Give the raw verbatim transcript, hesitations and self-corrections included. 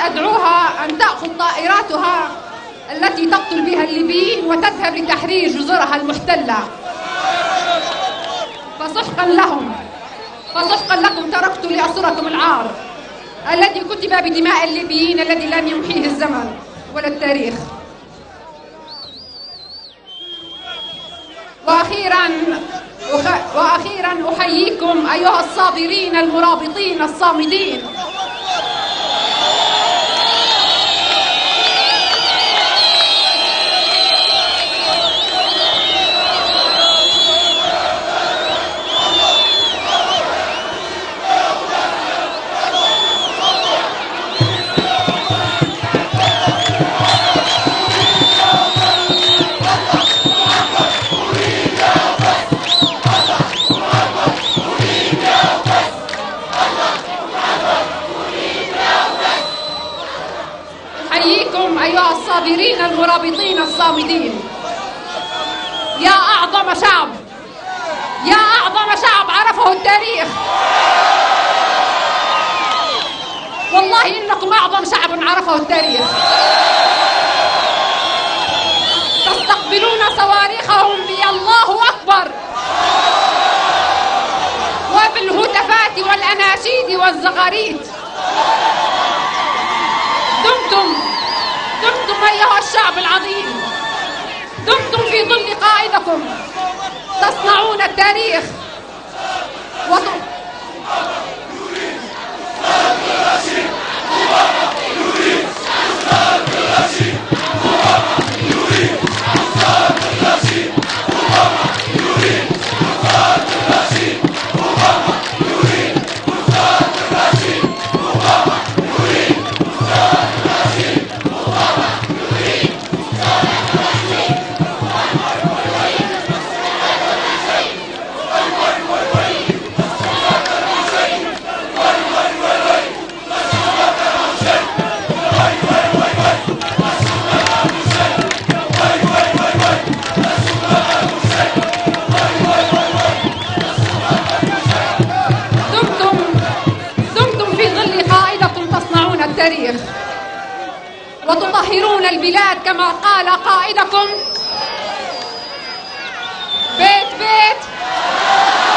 وأدعوها أن تأخذ طائراتها التي تقتل بها الليبيين وتذهب لتحرير جزرها المحتلة. فسحقا لهم، فسحقا لكم، تركت لأسركم العار الذي كتب بدماء الليبيين الذي لن يمحيه الزمن ولا التاريخ. وأخيرا وأخيرا أحييكم أيها الصابرين المرابطين الصامدين. أيها الصابرين المرابطين الصامدين. يا أعظم شعب، يا أعظم شعب عرفه التاريخ، والله إنكم أعظم شعب عرفه التاريخ. تستقبلون صواريخهم بي الله أكبر وبالهتافات والأناشيد والزغاريد. دمتم دمتم أيها الشعب العظيم، دمتم في ظل قائدكم تصنعون التاريخ وت... وتطهرون البلاد كما قال قائدكم: بيت بيت